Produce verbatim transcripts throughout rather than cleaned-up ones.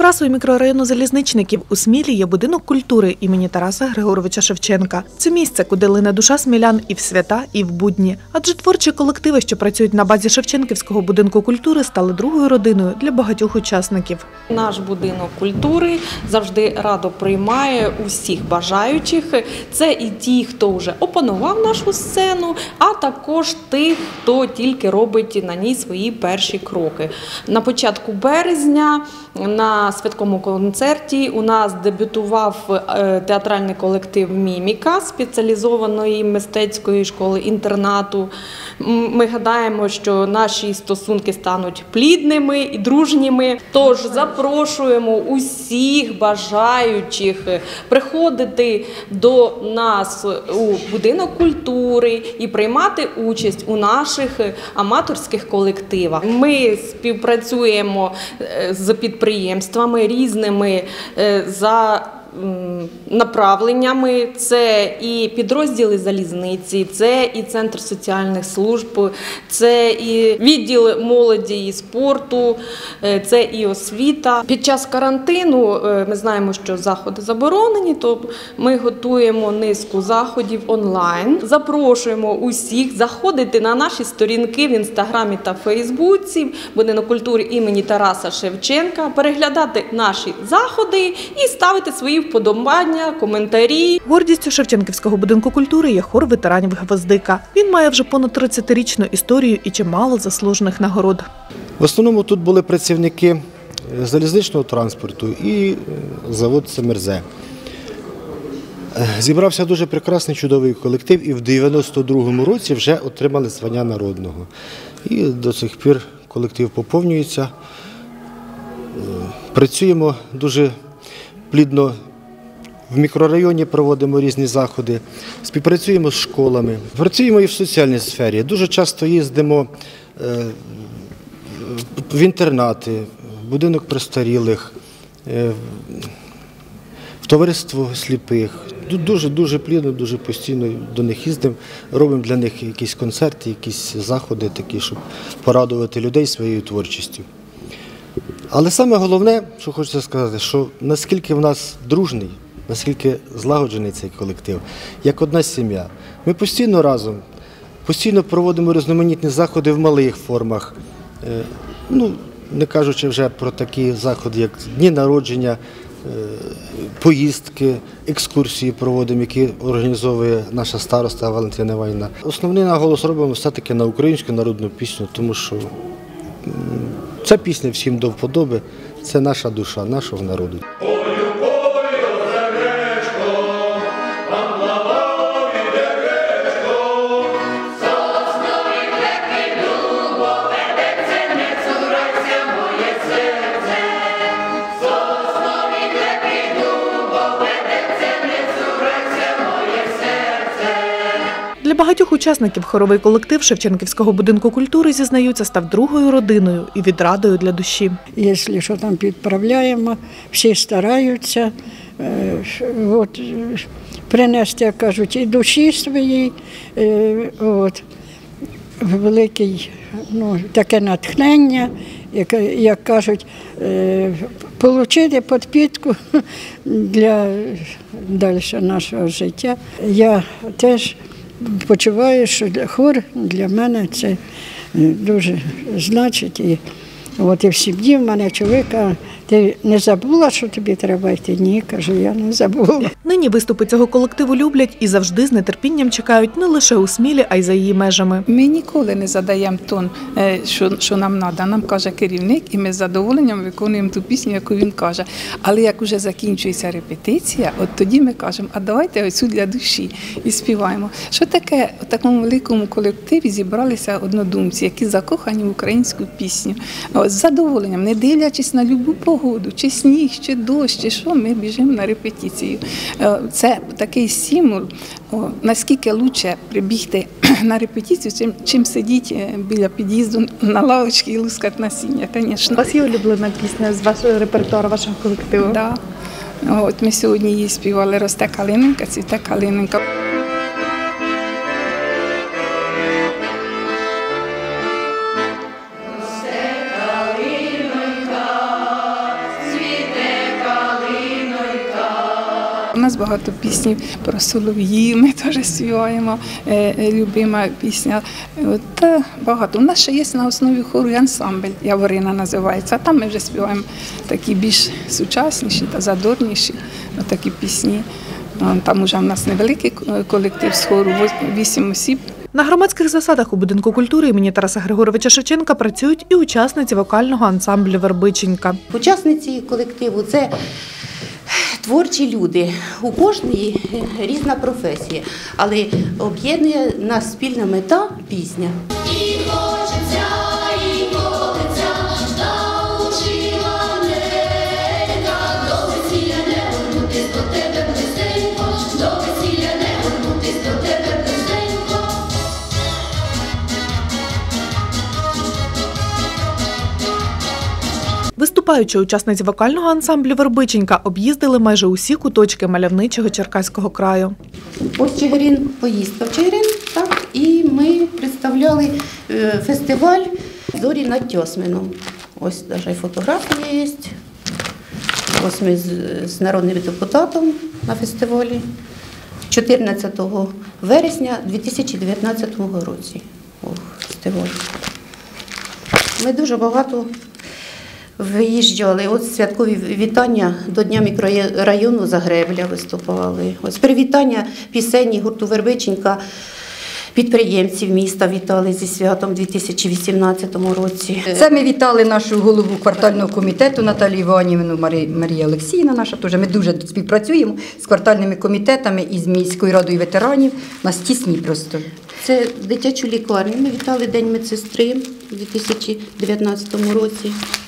Окрасою мікрорайону Залізничників у Смілі є будинок культури імені Тараса Григоровича Шевченка. Це місце, куди лине душа смілян і в свята, і в будні. Адже творчі колективи, що працюють на базі Шевченківського будинку культури, стали другою родиною для багатьох учасників. Наш будинок культури завжди радо приймає усіх бажаючих. Це і ті, хто вже опанував нашу сцену, а також тих, хто тільки робить на ній свої перші кроки. На початку березня на святковому концерті у нас дебютував театральний колектив «Міміка» спеціалізованої мистецької школи-інтернату. Ми гадаємо, що наші стосунки стануть плідними і дружніми. Тож запрошуємо усіх бажаючих приходити до нас у будинок культури і приймати участь у наших аматорських колективах. Ми співпрацюємо з підприємствами різними за направленнями. Це і підрозділи залізниці, це і Центр соціальних служб, це і відділ молоді і спорту, це і освіта. Під час карантину ми знаємо, що заходи заборонені, то ми готуємо низку заходів онлайн. Запрошуємо усіх заходити на наші сторінки в Інстаграмі та Фейсбуці будинок культури імені Тараса Шевченка, переглядати наші заходи і ставити свої вподобання, коментарі. Гордістю Шевченківського будинку культури є хор ветеранів «Гвоздика». Він має вже понад тридцятирічну історію і чимало заслужених нагород. В основному тут були працівники залізничного транспорту і завод «Семерзе». Зібрався дуже прекрасний, чудовий колектив, і в дев'яносто другому році вже отримали звання народного. І до сих пір колектив поповнюється. Працюємо дуже плідно. В мікрорайоні проводимо різні заходи, співпрацюємо з школами, працюємо і в соціальній сфері. Дуже часто їздимо в інтернати, в будинок престарілих, в товариство сліпих. Дуже-дуже плідно, дуже постійно до них їздимо, робимо для них якісь концерти, якісь заходи такі, щоб порадувати людей своєю творчістю. Але саме головне, що хочеться сказати, що наскільки в нас дружний, наскільки злагоджений цей колектив, як одна сім'я. Ми постійно разом, постійно проводимо різноманітні заходи в малих формах, ну, не кажучи вже про такі заходи, як дні народження, поїздки, екскурсії проводимо, які організовує наша староста Валентина Іванівна. Основний наголос робимо все-таки на українську народну пісню, тому що ця пісня всім до вподоби, це наша душа, нашого народу. Для багатьох учасників хоровий колектив Шевченківського будинку культури, зізнаються, став другою родиною і відрадою для душі. Якщо що там підправляємо, всі стараються от, принести, як кажуть, і душі своїй, от, великий, ну, таке натхнення, як, як кажуть, отримати підпитку для далі нашого життя. Я теж почуваю, що хор для мене це дуже значить. І, от і в сім'ї в мене чоловіка, ти не забула, що тобі треба йти? Ні, кажу, я не забула. Нині виступи цього колективу люблять і завжди з нетерпінням чекають не лише у Смілі, а й за її межами. Ми ніколи не задаємо тон, що, що нам треба. Нам каже керівник, і ми з задоволенням виконуємо ту пісню, яку він каже. Але як вже закінчується репетиція, от тоді ми кажемо, а давайте оцю для душі і співаємо. Що таке у такому великому колективі зібралися однодумці, які закохані в українську пісню. От, з задоволенням, не дивлячись на любу погоду, чи сніг, чи дощ, чи що, ми біжимо на репетицію. Це такий стимул, наскільки краще прибігти на репетицію, чим, чим сидіти біля під'їзду на лавочці і лускати насіння, звісно. У вас є улюблена пісня з вашого репертуару, вашого колективу? Так. Да. От ми сьогодні її співали «Росте калиненька, цвіте калиненька». Росте калинонька, цвіте нас багато піснів про солов'їв, ми теж співаємо, е, е, любима пісня. От, та багато. У нас ще є на основі хору і ансамбль, Яворина називається, а там ми вже співаємо такі більш сучасніші та задорніші такі пісні. Там уже в нас невеликий колектив з хору, вісім осіб. На громадських засадах у будинку культури імені Тараса Григоровича Шевченка працюють і учасниці вокального ансамблю «Вербиченька». Учасниці колективу – це творчі люди. У кожної різна професія, але об'єднує нас спільна мета – пісня. Виступаючи учасниці вокального ансамблю «Вербиченька» об'їздили майже усі куточки мальовничого Черкаського краю. Ось Чигирин, поїздка в Чигирин, так, і ми представляли фестиваль «Зорі над Тьосмином». Ось навіть фотографія є. Ось ми з, з народним депутатом на фестивалі чотирнадцятого вересня дві тисячі дев'ятнадцятого році. О, фестиваль. Ми дуже багато виїжджали. Ось святкові вітання до Дня мікрорайону Загребля виступали. Ось привітання пісенні гурту «Вербиченька» підприємців міста вітали зі святом у дві тисячі вісімнадцятому році. Це ми вітали нашу голову квартального комітету Наталію Іванівну, Марія Олексіївна наша теж. Ми дуже співпрацюємо з квартальними комітетами і з міською радою ветеранів. У нас тісні просто. Це дитячу лікарню. Ми вітали День медсестри у дві тисячі дев'ятнадцятому році.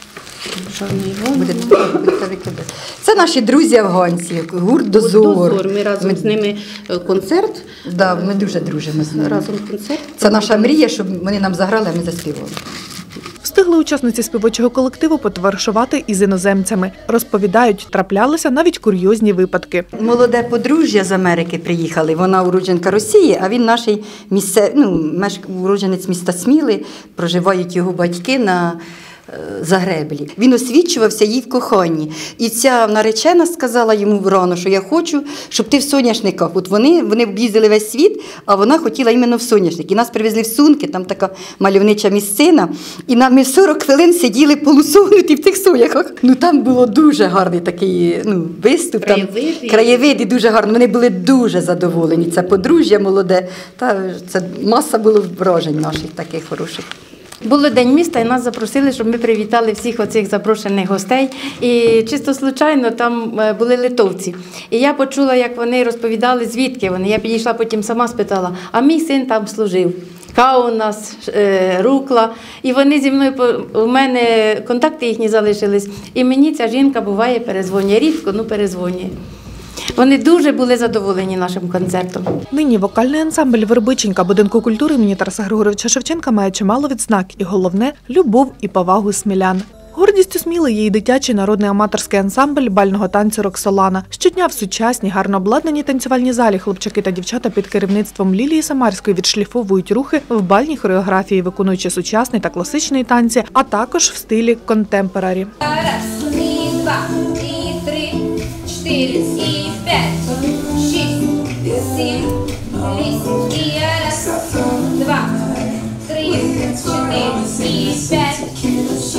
Це наші друзі афганці, гурт «Дозор». «Дозор». Ми разом ми... з ними концерт. Да, ми дуже дружимо з ними. Разом концерт. Це наша мрія, щоб вони нам заграли, а ми заспівали. Встигли учасниці співочого колективу потоваришувати із іноземцями. Розповідають, траплялися навіть курйозні випадки. Молоде подружжя з Америки приїхали, вона уродженка Росії, а він наш місце, ну, уродженець міста Сміли, проживають його батьки на Загреблі. Він освічувався їй в коханні. І ця наречена сказала йому рано, що я хочу, щоб ти в соняшниках. От вони, вони об'їздили весь світ, а вона хотіла іменно в соняшник. І нас привезли в Сунки, там така мальовнича місцина. І ми сорок хвилин сиділи полусогнуті в тих соняхах. Ну там було дуже гарний такий ну, виступ. Там, краєвиди дуже гарні. Вони були дуже задоволені. Це подружжя молоде. Та, це маса було вражень наших таких хороших. Було День міста, і нас запросили, щоб ми привітали всіх оцих запрошених гостей. І чисто случайно там були литовці. І я почула, як вони розповідали, звідки вони. Я підійшла, потім сама спитала, а мій син там служив. Каунас, Рукла. І вони зі мною, у мене контакти їхні залишились. І мені ця жінка буває перезвонює. Рідко, ну перезвонює. Вони дуже були задоволені нашим концертом. Нині вокальний ансамбль «Вербиченька» будинку культури імені Тараса Григоровича Шевченка має чимало відзнак і, головне, любов і повагу смілян. Гордістю Сміли є й дитячий народний аматорський ансамбль бального танцю «Роксолана». Щодня в сучасній, гарно обладнаній танцювальній залі хлопчаки та дівчата під керівництвом Лілії Самарської відшліфовують рухи в бальній хореографії, виконуючи сучасний та класичний танці, а також в стилі контемпорарі. Раз, два, три, чотири, п'ять, шість, сім, вісім, і раз, два, три, чотири, п'ять, шість,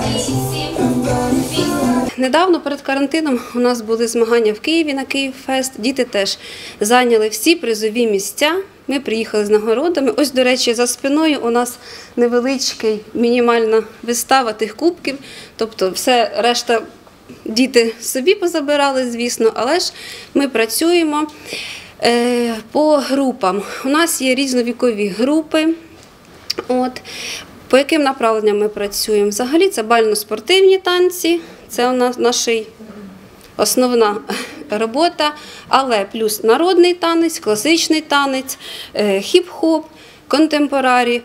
сім, вісім. Недавно перед карантином у нас були змагання в Києві на Київфест. Діти теж зайняли всі призові місця. Ми приїхали з нагородами. Ось, до речі, за спиною у нас невеличка мінімальна вистава тих кубків. Тобто все решта діти собі позабирали, звісно, але ж ми працюємо по групам. У нас є різновікові групи. От. По яким направленням ми працюємо? Взагалі це бально-спортивні танці, це у нас наша основна робота, але плюс народний танець, класичний танець, хіп-хоп, контемпорарі,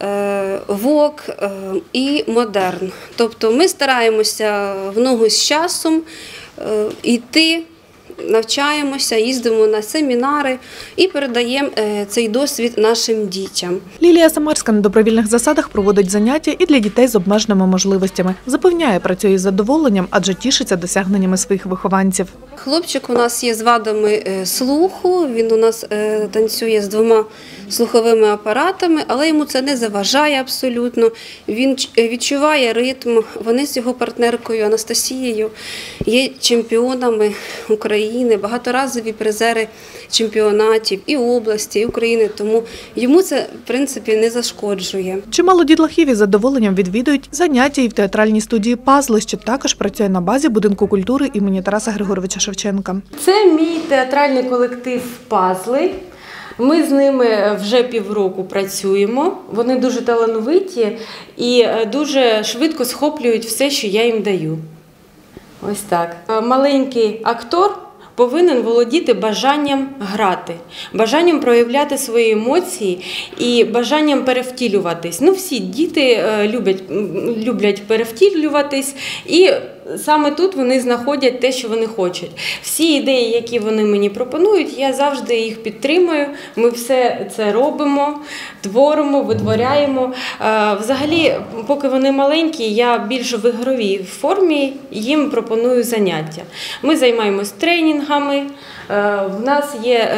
вок і модерн. Тобто ми стараємося в ногу з часом йти, навчаємося, їздимо на семінари і передаємо цей досвід нашим дітям. Лілія Самарська на добровільних засадах проводить заняття і для дітей з обмеженими можливостями. Запевняє, працює із задоволенням, адже тішиться досягненнями своїх вихованців. Хлопчик у нас є з вадами е, слуху, він у нас е, танцює з двома слуховими апаратами, але йому це не заважає абсолютно. Він ч- е, відчуває ритм. Вони з його партнеркою Анастасією є чемпіонами України, багаторазові призери чемпіонатів і області, і України, тому йому це, в принципі, не зашкоджує. Чимало дітлахів із задоволенням відвідують заняття і в театральній студії «Пазли», що також працює на базі будинку культури імені Тараса Григоровича Шевченка. Це мій театральний колектив «Пазли». Ми з ними вже півроку працюємо. Вони дуже талановиті і дуже швидко схоплюють все, що я їм даю. Ось так. Маленький актор повинен володіти бажанням грати, бажанням проявляти свої емоції і бажанням перевтілюватись. Ну, всі діти люблять, люблять перевтілюватись, і саме тут вони знаходять те, що вони хочуть. Всі ідеї, які вони мені пропонують, я завжди їх підтримую. Ми все це робимо, творимо, витворяємо. Взагалі, поки вони маленькі, я більш в ігровій формі їм пропоную заняття. Ми займаємось тренінгами, в нас є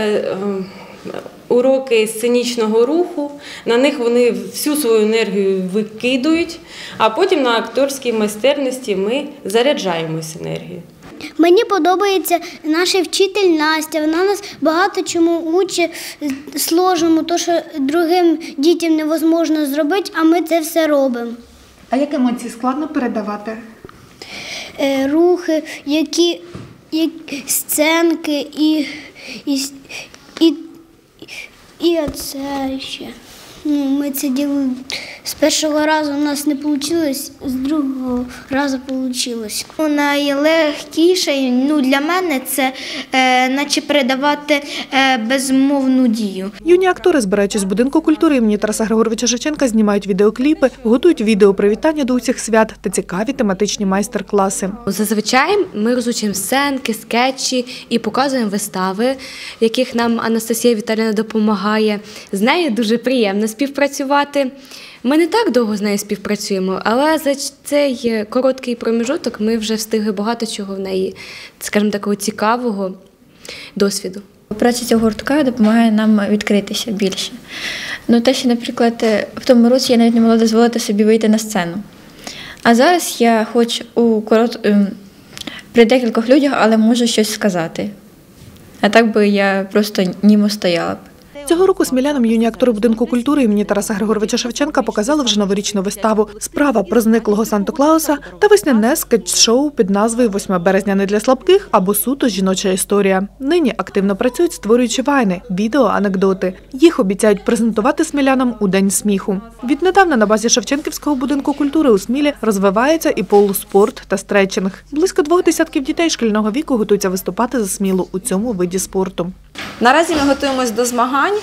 уроки сценічного руху, на них вони всю свою енергію викидують, а потім на акторській майстерності ми заряджаємось енергією. Мені подобається наш вчитель Настя, вона нас багато чому учить сложному, то, що другим дітям невозможно зробити, а ми це все робимо. А які емоції складно передавати? Е, рухи, які, які сценки і, і, і, і оце ще. Ну, ми це ділили. З першого разу у нас не вийшло, з другого разу вийшло. Найлегкіше, ну, для мене це е, наче передавати е, безмовну дію. Юні актори, збираючись в будинку культури імені Тараса Григоровича Шевченка, знімають відеокліпи, готують відео привітання до усіх свят та цікаві тематичні майстер-класи. Зазвичай ми розучуємо сценки, скетчі і показуємо вистави, в яких нам Анастасія Віталіївна допомагає. З нею дуже приємно співпрацювати. Ми не так довго з нею співпрацюємо, але за цей короткий проміжуток ми вже встигли багато чого в неї, скажімо, такого цікавого досвіду. Праця цього гуртка допомагає нам відкритися більше. Ну, те, що, наприклад, в тому році я навіть не могла дозволити собі вийти на сцену. А зараз я хоч у корот... при декількох людях, але можу щось сказати. А так би я просто німо стояла б. Цього року смілянам юні актори будинку культури імені Тараса Григоровича Шевченка показали вже новорічну виставу «Справа про зниклого Санта-Клауса» та весняне скетч-шоу під назвою «восьме березня не для слабких» або «Суто жіноча історія». Нині активно працюють, створюючи вайни, відео, анекдоти. Їх обіцяють презентувати смілянам у День сміху. Віднедавна на базі Шевченківського будинку культури у Смілі розвивається і полуспорт та стретчинг. Близько двох десятків дітей шкільного віку готуються виступати за Смілу у цьому виді спорту. Наразі ми готуємось до змагань,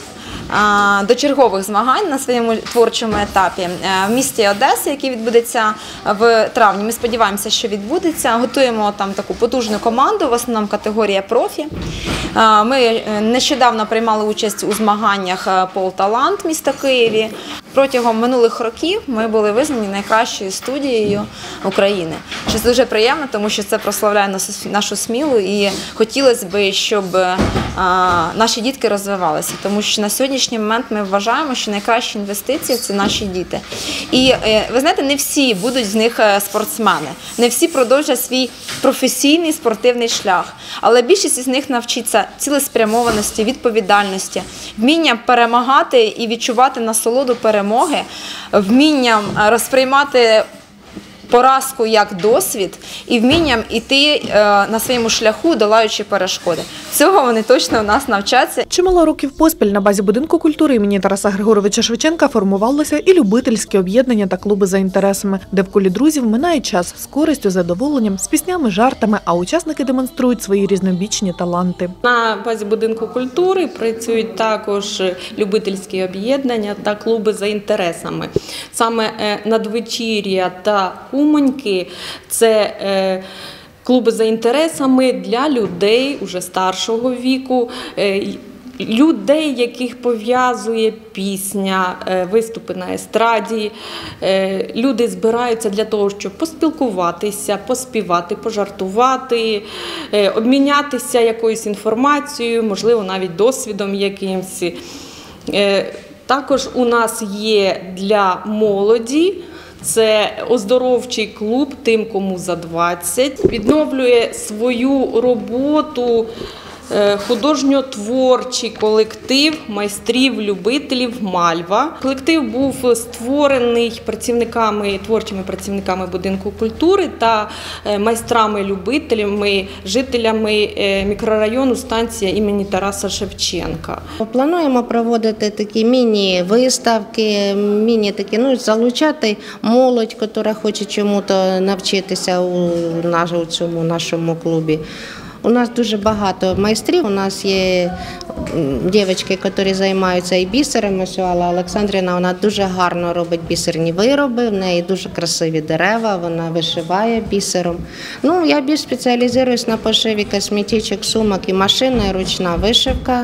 до чергових змагань на своєму творчому етапі в місті Одеса, який відбудеться в травні. Ми сподіваємося, що відбудеться. Готуємо там таку потужну команду, в основному категорія профі. Ми нещодавно приймали участь у змаганнях «Полталант» міста Києві. Протягом минулих років ми були визнані найкращою студією України. Що дуже приємно, тому що це прославляє нашу Смілу і хотілося б, щоб наші дітки розвивалися. Тому що на сьогоднішній момент ми вважаємо, що найкраща інвестиція – це наші діти. І ви знаєте, не всі будуть з них спортсмени, не всі продовжать свій професійний спортивний шлях. Але більшість із них навчиться цілеспрямованості, відповідальності, вміння перемагати і відчувати насолоду перемоги, вмінням розприймати поразку як досвід і вмінням йти на своєму шляху, долаючи перешкоди. Цього вони точно у нас навчаться. Чимало років поспіль на базі будинку культури імені Тараса Григоровича Шевченка формувалися і любительські об'єднання та клуби за інтересами, де в колі друзів минає час з користю, задоволенням, з піснями, жартами, а учасники демонструють свої різнобічні таланти. На базі будинку культури працюють також любительські об'єднання та клуби за інтересами. Саме надвечір'я та Уманьки – це клуби за інтересами для людей уже старшого віку. людей, яких пов'язує пісня, виступи на естраді. Люди збираються для того, щоб поспілкуватися, поспівати, пожартувати, обмінятися якоюсь інформацією, можливо, навіть досвідом якимось. Також у нас є для молоді, це оздоровчий клуб «Тим, кому за двадцять». Відновлює свою роботу художньо-творчий колектив майстрів-любителів «Мальва». Колектив був створений працівниками, творчими працівниками будинку культури та майстрами-любителями, жителями мікрорайону станція імені Тараса Шевченка. Плануємо проводити такі міні-виставки, міні-такі, ну, залучати молодь, яка хоче чому-то навчитися у цьому нашому клубі. У нас дуже багато майстрів. У нас є дівчатки, які займаються і бісером. Ось Алла Олександрівна, вона дуже гарно робить бісерні вироби, в неї дуже красиві дерева, вона вишиває бісером. Ну, я більш спеціалізуюсь на пошиві косметичок, сумок і машинна, і ручна вишивка.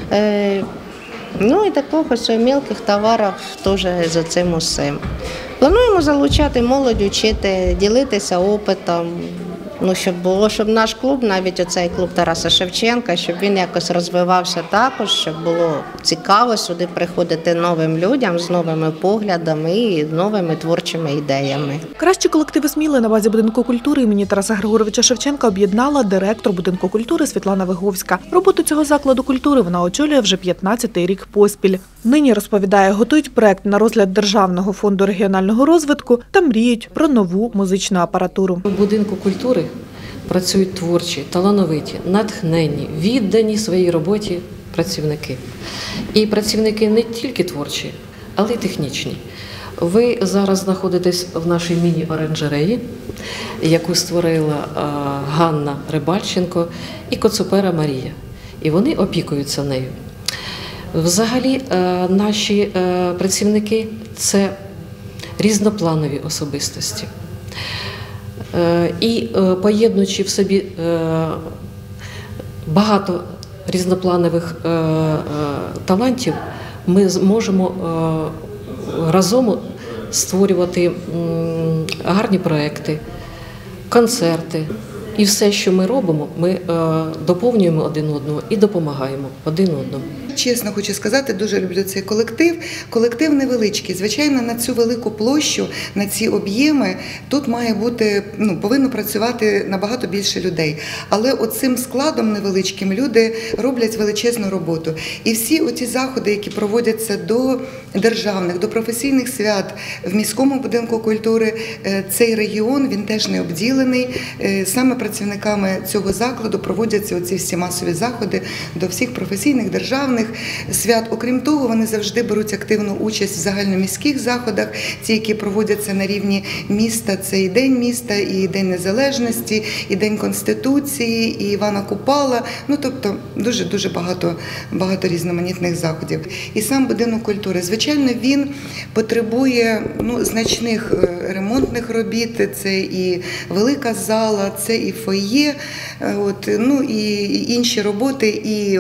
Ну і таких ось мілких товарів теж за цим усім. Плануємо залучати молодь, вчити, ділитися опитом. Ну, щоб було, щоб наш клуб, навіть оцей клуб Тараса Шевченка, щоб він якось розвивався також, щоб було цікаво сюди приходити новим людям з новими поглядами і новими творчими ідеями. Кращі колективи Сміли на базі будинку культури імені Тараса Григоровича Шевченка об'єднала директор будинку культури Світлана Виговська. Роботу цього закладу культури вона очолює вже п'ятнадцятий рік поспіль. Нині, розповідає, готують проект на розгляд Державного фонду регіонального розвитку та мріють про нову музичну апаратуру. У будинку культури працюють творчі, талановиті, натхненні, віддані своїй роботі працівники. І працівники не тільки творчі, але й технічні. Ви зараз знаходитесь в нашій міні-оранжереї, яку створила Ганна Рибальченко і Коцупера Марія. І вони опікуються нею. Взагалі, наші працівники – це різнопланові особистості. І поєднуючи в собі багато різнопланових талантів, ми зможемо разом створювати гарні проекти, концерти. І все, що ми робимо, ми доповнюємо один одного і допомагаємо один одному. Чесно хочу сказати, дуже люблю цей колектив. Колектив невеличкий. Звичайно, на цю велику площу, на ці об'єми тут має бути, ну, повинно працювати набагато більше людей. Але оцим складом невеличким люди роблять величезну роботу. І всі оті заходи, які проводяться до державних, до професійних свят в міському будинку культури, цей регіон, він теж не обділений. Саме працівниками цього закладу проводяться оці всі масові заходи до всіх професійних, державних свят. Окрім того, вони завжди беруть активну участь в загальноміських заходах, ті, які проводяться на рівні міста. Це і День міста, і День Незалежності, і День Конституції, і Івана Купала. Ну, тобто, дуже-дуже багато, багато різноманітних заходів. І сам будинок культури, звичайно, він потребує, ну, значних ремонтних робіт. Це і велика зала, це і фойє, от, ну, і інші роботи, і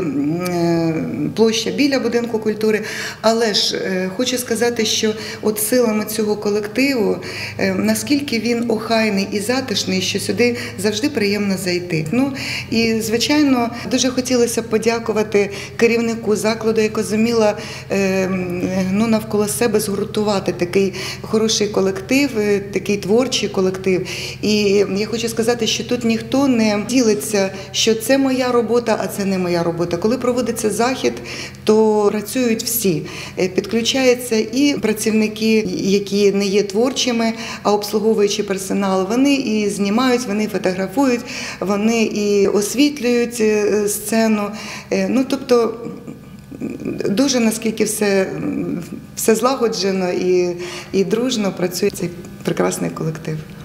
площа біля будинку культури. Але ж хочу сказати, що от силами цього колективу, наскільки він охайний і затишний, що сюди завжди приємно зайти. Ну, і, звичайно, дуже хотілося б подякувати керівнику закладу, яка зуміла, ну, навколо себе згуртувати такий хороший колектив, такий творчий колектив. І я хочу сказати, що тут ніхто не ділиться, що це моя робота, а це не моя робота. Коли проводиться захід, то працюють всі. Підключаються і працівники, які не є творчими, а обслуговуючий персонал. Вони і знімають, вони фотографують, вони і освітлюють сцену. Ну, тобто, дуже наскільки все, все злагоджено і, і дружно працює цей прекрасний колектив.